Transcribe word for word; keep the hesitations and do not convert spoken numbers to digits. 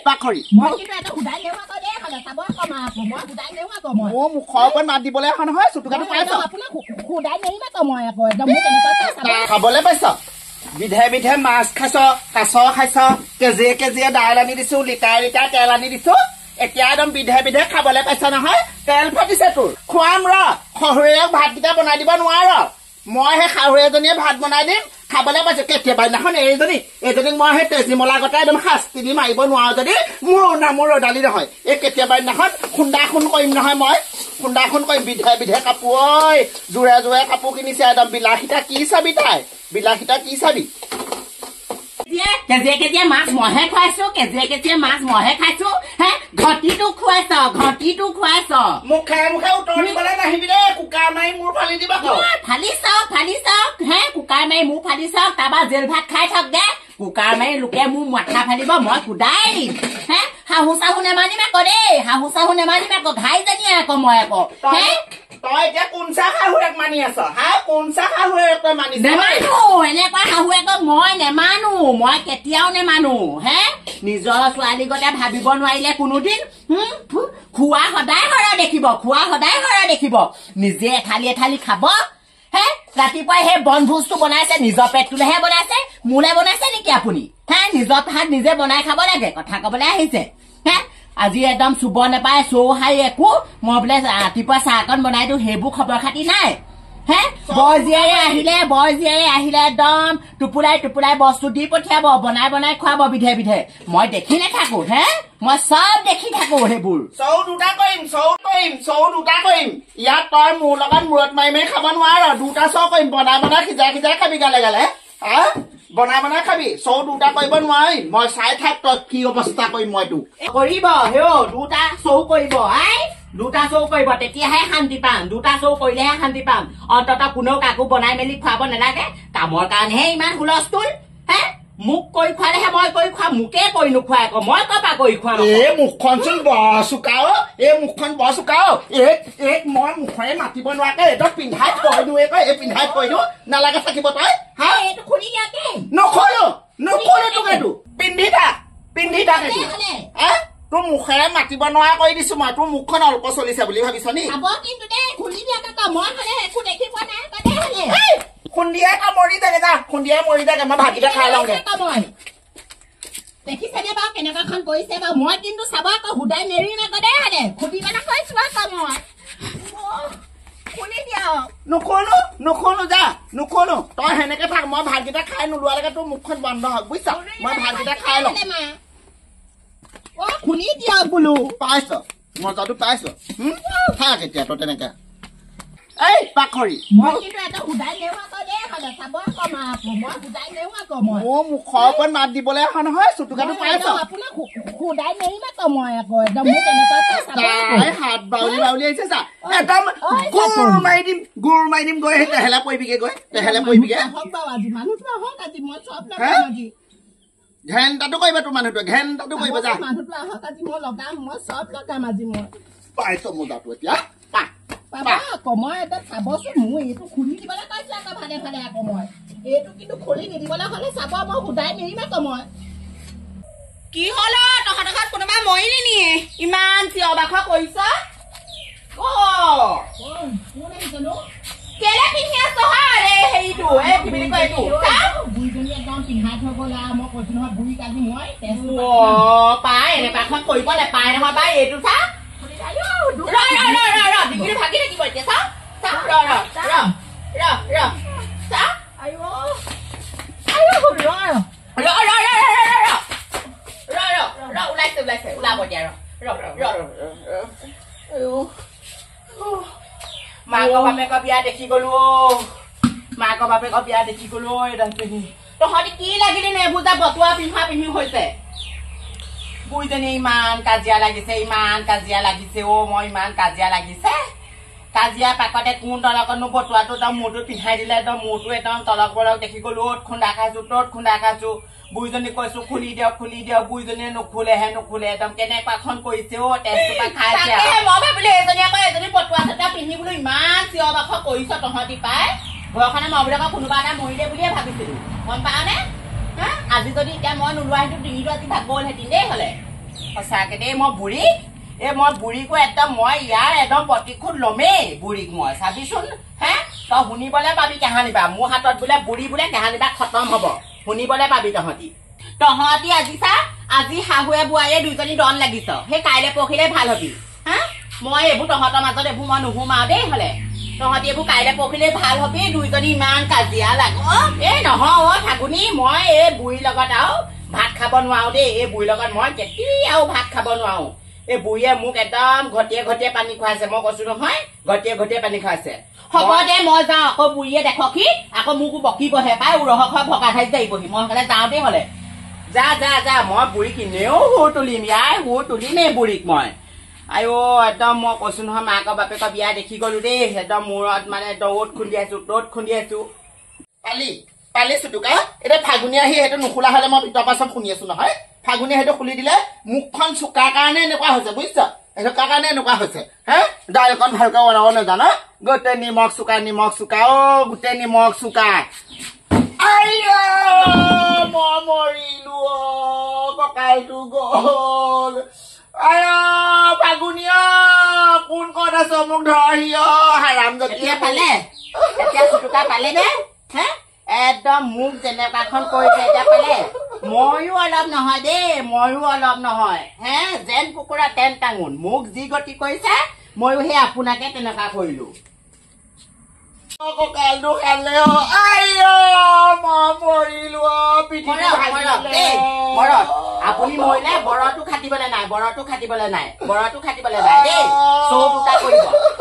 পাখৰি মই কিন্তু এটা খুদাই নেওয়া ক দে খালে চাব কমা মই খুদাই নেওয়া ক মই ও মুখৰ ওপৰত মাত দিবলৈ এখন নহয় চুটুকাটো পাইছ আপোনাক খুদাই নেৰিবা ক মই আকৌ একদম মোক এনেকুৱা চাব খাবলৈ পাইছ বিধে বিধে মাছ খাইছ কাছ খাইছ কেজিয়ে কেজিয়ে দাইল আনি দিছো লিটাৰ লিটাৰ তেল আনি দিছো এতিয়া একদম বিধে বিধে খাবলৈ পাইছ নহয় তেল ফাটিছে তোৰ খুৱাম ৰ শহুৰেক ভাতকেইটা বনাই দিব নোৱাৰ মই সেই শাহু এজনীয়ে ভাত বনাই দিম খাবলৈ পাইছো কেতিয়াবা দিনাখন এইজনী এইজনীক মই সেই তেজীমলা গতে একদম শাস্তি দি মাৰিব নোৱাৰো যদি মোৰ নামৰ ৰদালি নহয় এই কেতিয়াবা দিনাখন খুন্দা খুন কৰিম নহয় মই খুন্দা খুন কৰিম বিধে বিধে কাপোৰ ঐ জোৰে জোৰে কাপোৰ কিনিছে একদম বিলাসীতা কি চাবি তাই বিলাসীতা কি চাবি কেজিয়ে কেজিয়ে মাছ মহে খুৱাইছো কেজিয়ে কেজিয়ে মাছ মহে খাইছো হে ঘটিটো খুৱাইছ ঘটিটো খুৱাইছ মুখে মুখে উত্তৰ দিবলৈ নাহিবি দে কুকাৰ মাৰি মোৰ ফালি দিবা ফালি চাওক ফালি চাওক হে কুকাৰ মাৰি মোৰ ফালি চাওক তাৰপৰা জেল ভাত খাই থাক দে কুকাৰ মাৰি লোকে মোৰ মাথা ফালিব মই কুদাই দিম হে শাহু চাহু নেমানিম আকৌ দেই শাহু চাহু নেমানিম আকৌ ঘাই জানি আকৌ মই আকৌ হে তই এতিয়া কোনচা শাহুৱেক মানি আছ হা কোনচা শাহুৱেক তই মানিছ নেমানো এনেকুৱা শাহুৱেকক মই নেমানো মই কেতিয়াও নেমানো হে নিজৰ ছোৱালী গতে ভাবিব নোৱাৰিলে কোনোদিন খোৱা সদায় সৰহ দেখিব খোৱা সদায় সৰহ দেখিব নিজে এথালি এথালি খাব হে ৰাতিপুৱাই সেই বনভোজটো বনাইছে নিজৰ পেটটোলেহে বনাইছে মোলে বনাইছে নেকি আপুনি হে নিজৰ ভাত নিজে বনাই খাব লাগে কথা কবলৈ আহিছে হে আজি একদম চুব নাপায় চৌ হাই একো মই বোলে ৰাতিপুৱা চাহকণ বনাই দিওঁ সেইবোৰ খবৰ খাতি নাই হে বৰ জীয়াৰে আহিলে বৰ জীয়াৰে আহিলে একদম টুপুৰাই টুপুৰাই বস্তু দি পঠিয়াব বনাই বনাই খুৱাব বিধে বিধে মই দেখি নাথাকো হে মই চব দেখি থাকো সেইবোৰ চৌ দুটা কৰিম চৌ কৰিম চৌ দুটা কৰিম ইয়াত তই মোৰ লগত মূৰত মাৰি মাৰি খাব নোৱাৰ দুটা চৌ কৰিম বনাই বনাই সিজাই সিজাই খাবি গালে গালে হা বনাই বনাই খাবি চৌ দুটা কৰিব নোৱাৰিম মই চাই থাক তই কি অৱস্থা কৰিম মই তোক কৰিব হেও দুটা চৌ কৰিব আই দুটা চৌ কৰিব তেতিয়াহে শান্তি পাম দুটা চৌ কৰিলেহে শান্তি পাম অন্তত কোনেও কাকো বনাই মেলি খুৱাব নালাগে কামৰ কাৰণেহে ইমান হুলস্থুল হে মোক কৰি খুৱালেহে মই কৰি খুৱাম মোকে কৰি নোখোৱাই আকৌ মই কপা কৰি খুৱাম এই মুখখন চোন বৰ চোকাও এই মুখখন বৰ চোকাও এই এই মই মুখৰে মাতিব নোৱাৰাকে এইটো পিন্ধাই থৈ দিওঁ এই পিন্ধাই থৈ দিওঁ নালাগে থাকিব তই হা এইটো খুলি দিয়াকে নখলো নখলো তোক এইটো পিন্ধি থাক পিন্ধি থাক এইটো হা তোৰ মুখেৰে মাতিব নোৱাৰা কৰি দিছো মই তোৰ মুখখন অল্প চলিছে বুলি ভাবিছ নি কিন্তু দে খুলি দিয়াকে মই হলে একো দেখি পোৱা নাই খুন্দিয়াই মৰি থাকে যা খুন্দিয়াই মৰি থাকে মই ভাতকেইটা খাই লওঁগে দেখিছেনে বাৰু কেনেকুৱাখন কৰিছে বাৰু মই কিন্তু চাব আকৌ সুদাই নেৰিম আকৌ দে দে খুদি মানে কৈছো আকৌ মই খুলি দিয়া নুখোলো নুখোলো যা নুখোলো তই সেনেকে থাক মই ভাতকেইটা খাই নোলোৱালৈকে তোৰ মুখখন বন্ধ হওক বুজিছ মই ভাতকেইটা খাই লওঁ অ খুলি দিয়া বোলো পাইছ মজাটো পাইছ থাক এতিয়া তই তেনেকে এই পাখৰি মই কিন্তু এটা সুদাই নেওয়া ক দে খালে চাব কমা মই সুদাই নেওয়া ক মই মোৰ মুখৰ ওপৰত মাত দিবলৈ এখন নহয় চুটুকাটো পাইছ আপোনাক সুদাই নেৰিবা ক মই আকৌ একদম মোক এনেকুৱা তাই হাত বাউলি বাউলি আহিছে চা একদম গুৰ মাৰি দিম গুৰ মাৰি দিম গৈ তেহেলা পৰিবিগে গৈ তেহেলা পৰিবিগে হওক বাৰু আজি মানুহটো হওক আজি মই চব লগাম আজি ঘেণ্টাটো কৰিবা তোৰ মানুহটোৱে ঘেণ্টাটো কৰিবা যা মানুহটো আহক আজি মই লগাম মই চব লগাম আজি মই পাইছ মোজাটো এতিয়া পা পাবা আকৌ মই এটা চাবচোন মোৰ এইটো খুলি দিবলৈ কৈছো আকৌ ভালে ভালে আকৌ মই এইটো কিন্তু খুলি নিদিবলৈ হ'লে চাব মই সুদাই নেৰিম আকৌ মই কি হল তহঁতৰ ঘৰত কোনোবা মৰিলি নি ইমান চিঞৰ বাখৰ কৰিছ কেলে পিন্ধি আছ ৰে হেৰিটো এই কি বুলি কয় এইটো বুঢ়ীজনী একদম পিন্ধাই থৈ গ'ল আৰু মই কৈছো নহয় বুঢ়ী কালি মই অ পাই এনেকুৱাখন কৰিব নাপায় নহয় পাই এইটো চা ডিগ্ৰী ভাগি থাকিব এতিয়া চা চা ৰ ৰ ৰ ৰ ৰ চা আইও আইও ৰ ৰ ৰ ৰ ৰ ৰ ৰ ৰ ওলাইছে ওলাইছে ওলাব দিয়া ৰ ৰ ৰ আইও মাকৰ বাপেকৰ বিয়া দেখি গলো মাকৰ বাপেকৰ বিয়া দেখি গলো এডাল পিন্ধি তহঁতি কি লাগিলি নেবুজা বতুৱা পিন্ধা পিন্ধি হৈছে বুঢ়ীজনী ইমান কাজিয়া লাগিছে ইমান কাজিয়া লাগিছে অ মই ইমান কাজিয়া লাগিছে কাজিয়া পাকতে কোন তলকনো বতুৱাটো একদম মূৰটো পিন্ধাই দিলে একদম মূৰটো একদম তলক বলক দেখি গলো অত খুন্দা খাইছো তত খুন্দা খাইছো বুঢ়ীজনী কৈছো খুলি দিয়ক খুলি দিয়ক বুঢ়ীজনীয়ে নুখুলেহে নুখুলে একদম কেনেকুৱাখন কৰিছে অ তেজটোপা খাইছে মই ভাবিলো এজনী আকৌ এজনী বতুৱা চতুৱা পিন্ধি বোলো ইমান চিঞৰ বাখৰ কৰিছ তহঁতি পাই ঘৰখনে মই বোলে কোনোবা এটা মৰিলে বুলিয়ে ভাবিছিলো গম পাৱনে হা আজি যদি এতিয়া মই নোলোৱা সেইটো ডিঙিটো আজি ভাগ গ'লহেঁতেন দেই হলে সঁচাকে দেই মই বুঢ়ী এই মই বুঢ়ীকো একদম মই ইয়াৰ একদম প্ৰতিশোধ লমেই বুঢ়ীক মই চাবিচোন হে তই শুনিবলৈ পাবি কাহানিবা মোৰ হাতত বোলে বুঢ়ী বোলে কাহানিবা খতম হব শুনিবলৈ পাবি তহঁতি তহঁতি আজি চা আজি শাহুৱে বোৱাৰীয়ে দুইজনী দন লাগিছ সেই কাইলৈ পৰহিলে ভাল হবি হা মই এইবোৰ তহঁতৰ মাজত এইবোৰ মই নুসুমাও দেই হলে তহঁতি এইবোৰ কাইলৈ পৰহিলে ভাল হবি দুইজনী ইমান কাজিয়া লাগ এই নহয় অ ঠাকুনি মই এই বুঢ়ীৰ লগত আৰু ভাত খাব নোৱাৰো দেই এই বুঢ়ীৰ লগত মই কেতিয়াও ভাত খাব নোৱাৰো এই বুঢ়ীয়ে মোক একদম ঘটিয়ে ঘটিয়ে পানী খুৱাইছে মই কৈছো নহয় ঘটিয়ে ঘটিয়ে পানী খুৱাইছে হ'ব দে মই যাওঁ আকৌ বুঢ়ীয়ে দেখি আকৌ মোকো বকিবহে পাই উৰহ খোৱা ভকা খাই যাইবহি মই সেইকাৰণে যাওঁ দেই হলে যা যা যা মই বুঢ়ীক এনেও সুৰ তুলিম ইয়াই সুৰ তুলিমেই বুঢ়ীক মই আইঅ একদম মই কৈছো নহয় মাকৰ বাপেকৰ বিয়া দেখি গলো দেই একদম মূৰত মানে দৌত খুন্দিয়াইছো দৌত খুন্দিয়াইছো পালি পালি চুটুকা এতিয়া ফাগুনী আহি সেইটো নুখোলা হলে মই ভিতৰ পৰা চব শুনি আছো নহয় ফাগুনী সেইটো খুলি দিলে মুখখন চুকাৰ কাৰণে এনেকুৱা হৈছে বুজিছ সেইটো কাৰ কাৰণে এনেকুৱা হৈছে হে দাইলকণ ভালকে বনাব নাজান গোটেই নিমখ চুকা নিমখ চুকা অ গোটেই নিমখ চুকা আইয়া মই মৰিলো কঁকালটো গল আয়া ফাগুনীয়া কোন কত আছ মোক ধৰহি অ হাৰাম এতিয়া পালে এতিয়া চুটুকা পালে নে হে একদম মোক যেনেকুৱাখন কৰিছে এতিয়া পালে ময়ো অলপ নহয় দেই ময়ো অলপ নহয় হে যেন কুকুৰা তেন টাঙোন মোক যি গতি কৰিছে ময়ো সেই আপোনাকে তেনেকুৱা কৰিলো কঁকালটো খালে মৰত আপুনি মৰিলে বৰটো খাটিবলৈ নাই বৰটো খাটিবলৈ নাই বৰটো খাটিবলৈ নাই দেই চৌ দুটা কৰিব